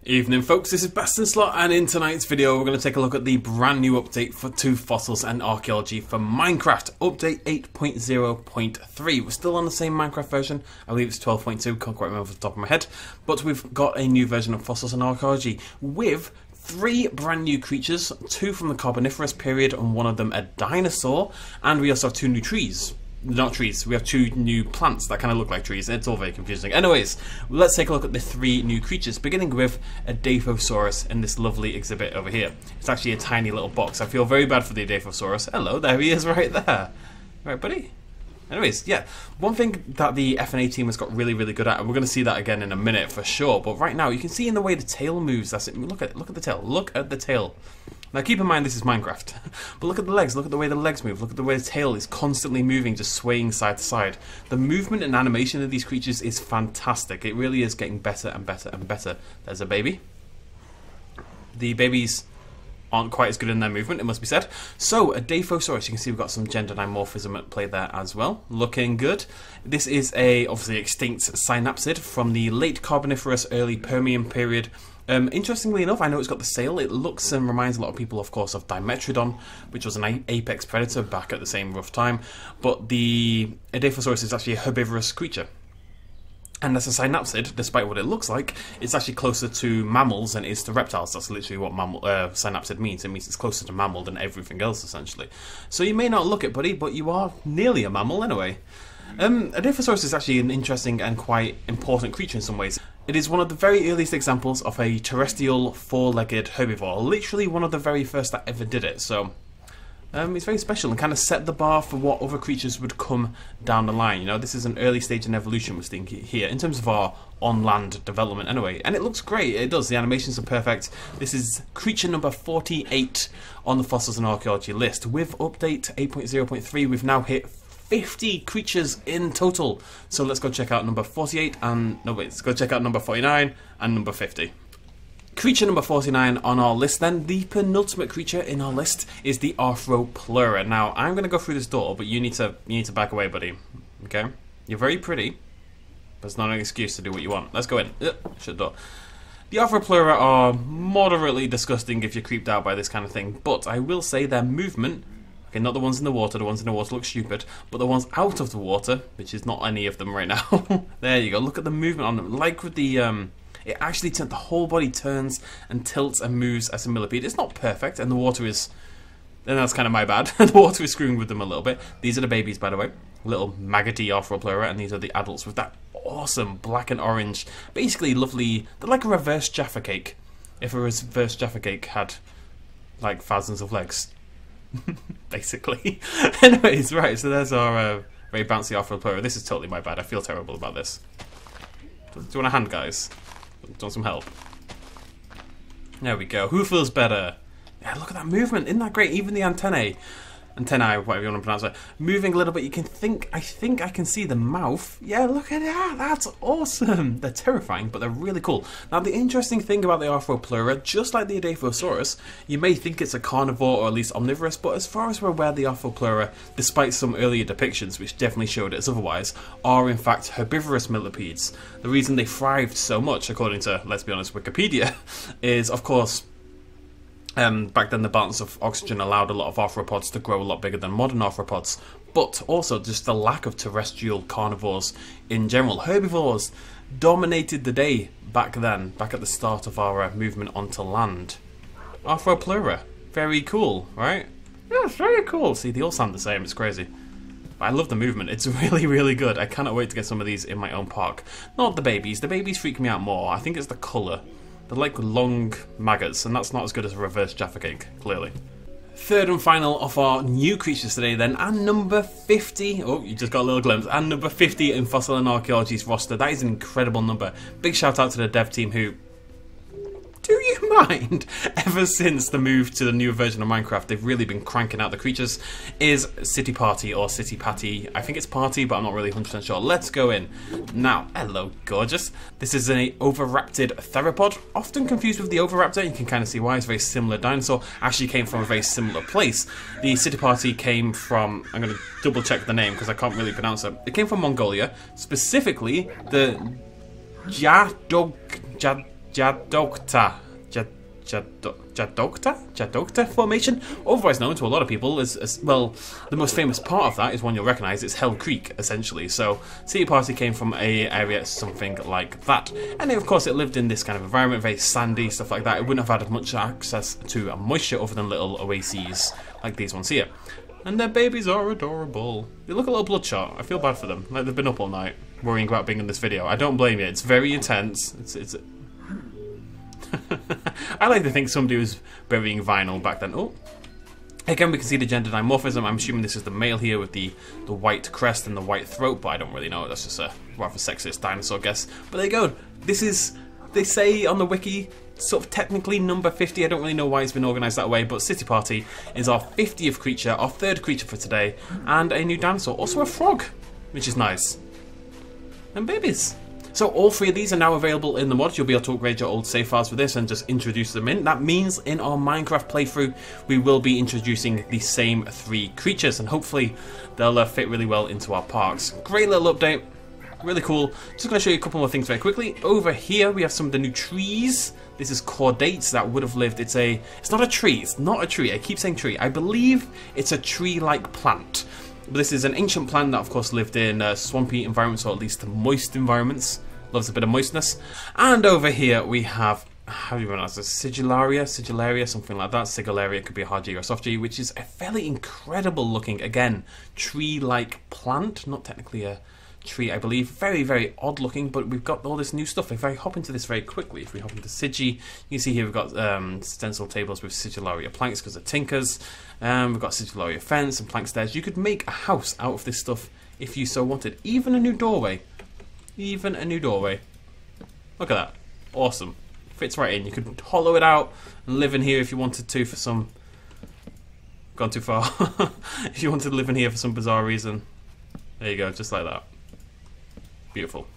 Evening folks, this is Bastonslot, and in tonight's video we're going to take a look at the brand new update to Fossils and Archaeology for Minecraft, update 8.0.3. We're still on the same Minecraft version, I believe it's 12.2, can't quite remember off the top of my head, but we've got a new version of Fossils and Archaeology with 3 brand new creatures, 2 from the Carboniferous period and one of them a dinosaur, and we also have 2 new trees. Not trees, we have 2 new plants that kind of look like trees. It's all very confusing. Anyways, let's take a look at the 3 new creatures, beginning with a Dilophosaurus in this lovely exhibit over here. It's actually a tiny little box. I feel very bad for the Dilophosaurus. Hello, there he is right there. Right, buddy? Anyways, yeah, one thing that the FNA team has got really good at, and we're going to see that again in a minute for sure, but right now you can see in the way the tail moves, that's it. Look at the tail, look at the tail. Now keep in mind this is Minecraft, but look at the legs, look at the way the legs move, look at the way the tail is constantly moving, just swaying side to side. The movement and animation of these creatures is fantastic. It really is getting better and better and better. There's a baby. The babies aren't quite as good in their movement, it must be said. So, a Dilophosaurus, you can see we've got some gender dimorphism at play there as well. Looking good. This is a obviously extinct synapsid from the late Carboniferous, early Permian period. Interestingly enough, I know it's got the sail. It looks and reminds a lot of people, of course, of Dimetrodon, which was an apex predator back at the same rough time. But the Dilophosaurus is actually a herbivorous creature. And as a synapsid, despite what it looks like, it's actually closer to mammals than it is to reptiles. That's literally what synapsid means. It means it's closer to mammal than everything else, essentially. So you may not look it, buddy, but you are nearly a mammal anyway. A Dilophosaurus is actually an interesting and quite important creature in some ways. It is one of the very earliest examples of a terrestrial four-legged herbivore, literally one of the very first that ever did it, so it's very special and kind of set the bar for what other creatures would come down the line. You know, this is an early stage in evolution we're seeing here, in terms of our on-land development anyway, and it looks great, it does, the animations are perfect. This is creature number 48 on the Fossils and Archaeology list. With update 8.0.3 we've now hit 50 creatures in total. So let's go check out number 48 and... no wait, let's go check out number 49 and number 50. Creature number 49 on our list then, the penultimate creature in our list is the Arthropleura. Now, I'm going to go through this door, but you need to back away, buddy. Okay? You're very pretty, but it's not an excuse to do what you want. Let's go in. Shut the door. The Arthropleura are moderately disgusting if you're creeped out by this kind of thing, but I will say their movement... okay, not the ones in the water look stupid, but the ones out of the water, which is not any of them right now. There you go, look at the movement on them. Like with the, it actually the whole body turns and tilts and moves as a millipede. It's not perfect, and the water is, and that's kind of my bad. The water is screwing with them a little bit. These are the babies, by the way. Little maggoty Arthropleura, and these are the adults with that awesome black and orange, basically lovely, they're like a reverse Jaffa cake. If a reverse Jaffa cake had, like, thousands of legs. Basically. Anyways, right, so there's our very bouncy Arthropleura. This is totally my bad. I feel terrible about this. Do you want a hand, guys? Do you want some help? There we go. Who feels better? Yeah, look at that movement. Isn't that great? Even the antennae, whatever you want to pronounce it, moving a little bit. You can think, I think I can see the mouth. Yeah, look at that. That's awesome. They're terrifying, but they're really cool. Now, the interesting thing about the Arthropleura, just like the Dilophosaurus, you may think it's a carnivore or at least omnivorous, but as far as we're aware, the Arthropleura, despite some earlier depictions, which definitely showed it as otherwise, are in fact herbivorous millipedes. The reason they thrived so much, according to, let's be honest, Wikipedia, is, of course, back then the balance of oxygen allowed a lot of arthropods to grow a lot bigger than modern arthropods, but also just the lack of terrestrial carnivores in general. Herbivores dominated the day back then, back at the start of our movement onto land. Arthropleura, very cool, right? Yeah, it's very cool. See, they all sound the same, it's crazy. But I love the movement, it's really good. I cannot wait to get some of these in my own park. Not the babies freak me out more, I think it's the colour. They're like long maggots, and that's not as good as a reverse Jaffa cake, clearly. Third and final of our new creatures today then, and number 50, oh, you just got a little glimpse, and number 50 in Fossil and Archaeology's roster. That is an incredible number. Big shout out to the dev team who, do you mind? Ever since the move to the new version of Minecraft, they've really been cranking out the creatures. Is City Party or City Patty? I think it's Party, but I'm not really 100% sure. Let's go in. Now, hello, gorgeous. This is an Oviraptid theropod, often confused with the Oviraptor. You can kind of see why. It's a very similar dinosaur. Actually came from a very similar place. The City Party came from, I'm going to double check the name because I can't really pronounce it. It came from Mongolia, specifically the Jadokta Formation, otherwise known to a lot of people as well. The most famous part of that is one you'll recognise. It's Hell Creek, essentially. So City Party came from a area something like that, and of course it lived in this kind of environment, very sandy, stuff like that. It wouldn't have had much access to moisture other than little oases like these ones here. And their babies are adorable. They look a little bloodshot. I feel bad for them. Like they've been up all night worrying about being in this video. I don't blame you. It's very intense. It's I like to think somebody was burying vinyl back then. Oh, again we can see the gender dimorphism. I'm assuming this is the male here with the white crest and the white throat, but I don't really know. That's just a rather sexist dinosaur guess. But there you go. This is, they say on the wiki, sort of technically number 50. I don't really know why it's been organised that way, but City Party is our 50th creature, our third creature for today, and a new dinosaur. Also a frog, which is nice. And babies. So all three of these are now available in the mod. You'll be able to upgrade your old save files with this and just introduce them in. That means in our Minecraft playthrough, we will be introducing the same three creatures, and hopefully they'll fit really well into our parks. Great little update. Really cool. Just going to show you a couple more things very quickly. Over here we have some of the new trees. This is Chordates that would have lived. It's not a tree. It's not a tree. I keep saying tree. I believe it's a tree-like plant. But this is an ancient plant that of course lived in swampy environments, or at least moist environments. Loves a bit of moistness. And over here we have, how do you pronounce this? Sigillaria, something like that. Sigillaria, could be a hard G or a soft G, which is a fairly incredible looking, again, tree-like plant. Not technically a tree, I believe. Very, very odd looking, but we've got all this new stuff. If I hop into this very quickly, if we hop into Sigi, you can see here we've got stencil tables with Sigillaria planks because of tinkers. We've got Sigillaria fence and plank stairs. You could make a house out of this stuff if you so wanted. Even a new doorway. Even a new doorway. Look at that. Awesome. Fits right in. You could hollow it out and live in here if you wanted to for some... Gone too far. If you wanted to live in here for some bizarre reason. There you go, just like that. Beautiful.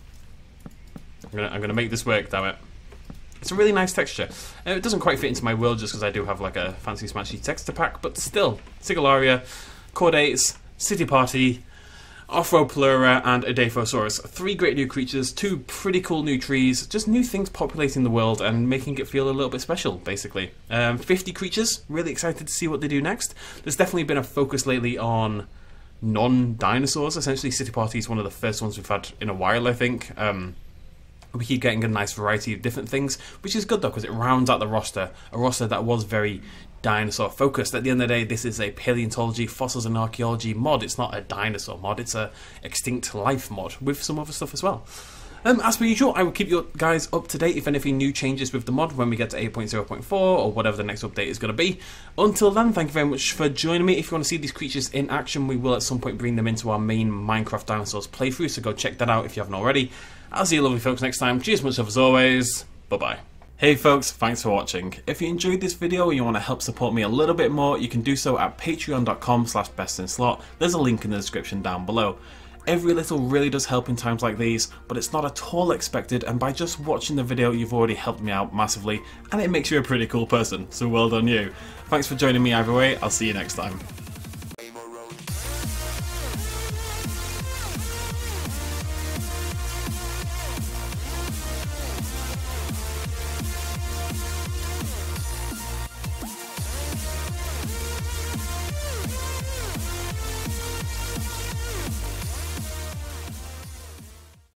I'm gonna make this work, damn it. It's a really nice texture. It doesn't quite fit into my world just because I do have like a fancy smashy texture pack, but still. Sigillaria, Chordates, City Party, Arthropleura and Adaphosaurus. Three great new creatures, two pretty cool new trees, just new things populating the world and making it feel a little bit special, basically. 50 creatures, really excited to see what they do next. There's definitely been a focus lately on non-dinosaurs. Essentially, City Party is one of the first ones we've had in a while, I think. We keep getting a nice variety of different things, which is good though, because it rounds out the roster, a roster that was very dinosaur focused. At the end of the day, this is a paleontology, fossils and archaeology mod. It's not a dinosaur mod, it's a extinct life mod with some other stuff as well. As per usual, I will keep you guys up to date if anything new changes with the mod when we get to 8.0.4 or whatever the next update is going to be. Until then, thank you very much for joining me. If you want to see these creatures in action, we will at some point bring them into our main Minecraft Dinosaurs playthrough, so go check that out if you haven't already. I'll see you lovely folks next time. Cheers much love as always. Bye-bye. Hey folks, thanks for watching. If you enjoyed this video and you want to help support me a little bit more, you can do so at patreon.com/bestinslot. There's a link in the description down below. Every little really does help in times like these, but it's not at all expected, and by just watching the video you've already helped me out massively, and it makes you a pretty cool person, so well done you. Thanks for joining me either way, I'll see you next time.